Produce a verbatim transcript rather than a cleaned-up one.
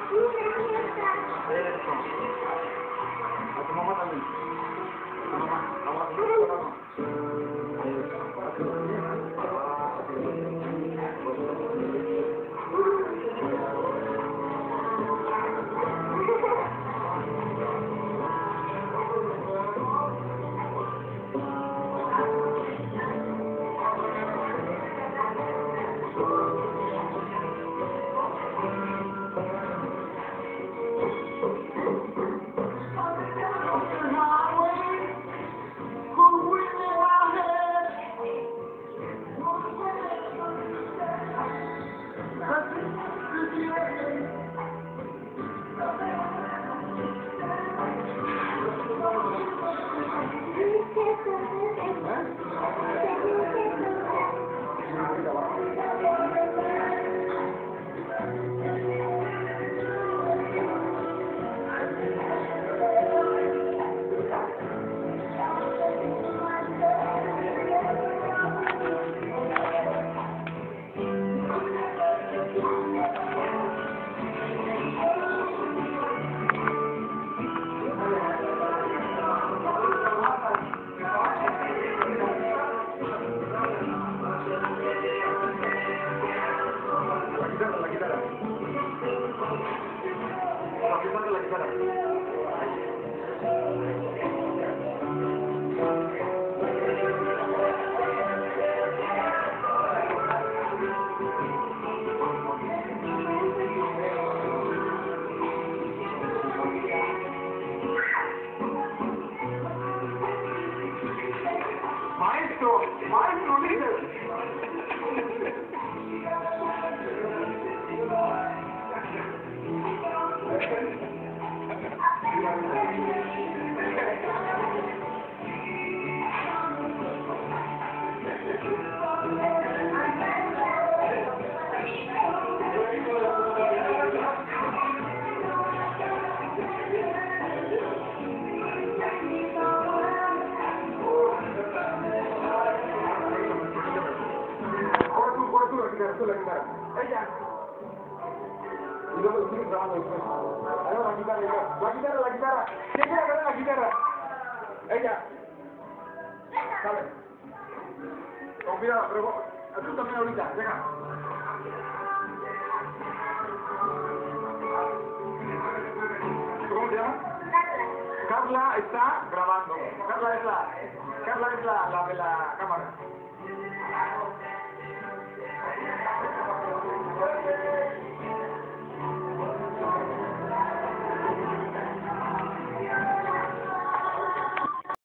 Eso. A tu mamá también. A tu mamá. Vamos a hacer con la mano. Maestro, maestro, líder. La guitarra. Ella. Y luego sigue grabando después. Ahora la guitarra, la guitarra, la guitarra. ¿Quién quiere agarrar la guitarra? Ella. Sale. Con cuidado, pero tú también ahorita. Venga. ¿Cómo se llama? Carla. Carla está grabando. Carla es la, Carla es la, la de la cámara. Thank you.